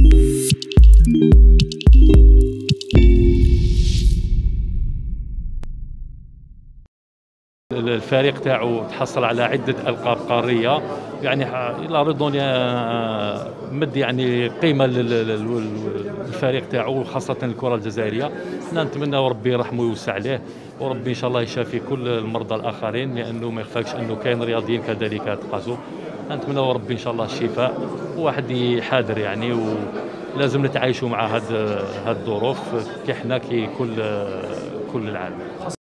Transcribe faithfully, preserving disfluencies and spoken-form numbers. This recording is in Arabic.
الفريق تاعو تحصل على عده القاب قاريه، يعني الى رضوان مد يعني قيمه للفريق تاعو وخاصه الكره الجزائريه. نتمنى ربي يرحمه ويوسع عليه، وربي ان شاء الله يشافي كل المرضى الاخرين، لانه ما يخفاكش انه كاين رياضيين كذلك تقاسوا. نتمنى ربي ان شاء الله الشفاء، وواحد يحاذر يعني، ولازم نتعايشوا مع هاد هاد الظروف كي حنا كي كل كل العالم.